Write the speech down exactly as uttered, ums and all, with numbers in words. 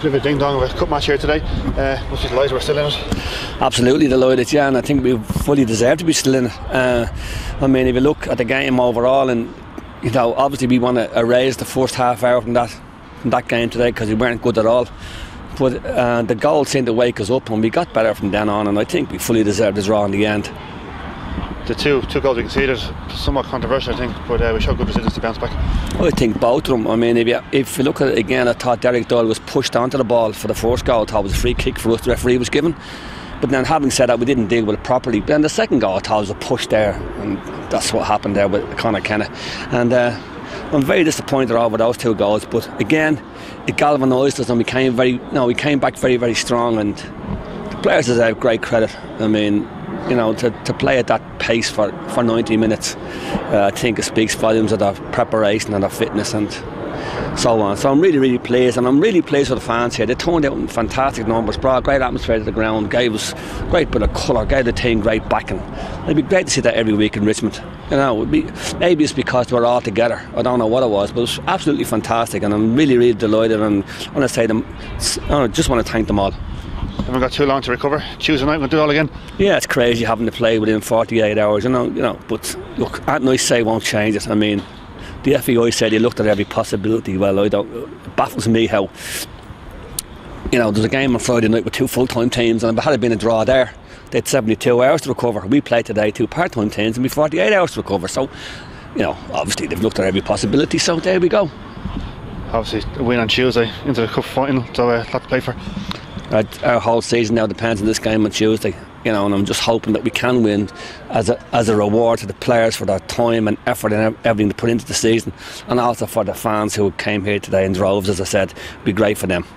bit of a ding dong of a cup match here today. Uh, must be delighted we're still in it. Absolutely delighted, yeah, and I think we fully deserve to be still in it. Uh, I mean, if you look at the game overall, and you know, obviously we want to erase the first half hour from that from that game today because we weren't good at all. But uh, the goal seemed to wake us up, and we got better from then on. And I think we fully deserved the draw in the end. The two two goals we conceded, somewhat controversial, I think, but uh, we showed good resilience to bounce back. I think both of them. I mean, if you, if you look at it again, I thought Derek Doyle was pushed onto the ball for the first goal. I thought it was a free kick for us, the referee was given. But then, having said that, we didn't deal with it properly. Then the second goal, I thought was a push there, and that's what happened there with Conor Kenna. And uh, I'm very disappointed over those two goals. But again, it galvanised us, and we came very, no, we came back very, very strong. And the players deserve great credit. I mean, you know, to, to play at that pace for, for ninety minutes, uh, I think it speaks volumes of their preparation and their fitness and so on. So I'm really, really pleased, and I'm really pleased with the fans here. They turned out in fantastic numbers, brought a great atmosphere to the ground, gave us a great bit of colour, gave the team great backing. It'd be great to see that every week in Richmond. You know, it'd be, maybe it's because we're all together. I don't know what it was, but it was absolutely fantastic, and I'm really, really delighted. And I want to say them, I just want to thank them all. Haven't got too long to recover. Tuesday night we'll do it all again. Yeah, it's crazy having to play within forty-eight hours, you know. You know, but look, at nice say won't change it. I mean, the F A I said he looked at every possibility. Well, I don't. It baffles me how, you know, there's a game on Friday night with two full-time teams, and had it been a draw there, they had seventy-two hours to recover. We played today two part-time teams, and we forty-eight hours to recover. So, you know, obviously they've looked at every possibility. So there we go. Obviously, a win on Tuesday into the cup final, so a uh, lot to play for. Our, our whole season now depends on this game on Tuesday, you know, and I'm just hoping that we can win as a as a reward to the players for their time and effort and everything to put into the season, and also for the fans who came here today in droves. As I said, it'd be great for them.